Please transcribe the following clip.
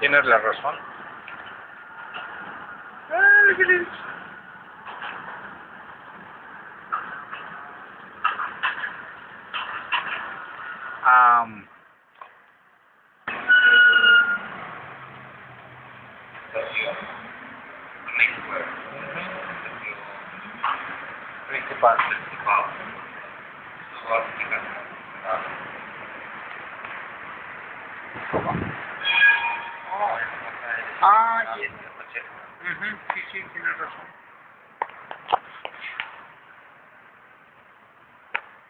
Tienes la razón. Am, Principal. Ah, yes. Sí, sí, tienes razón.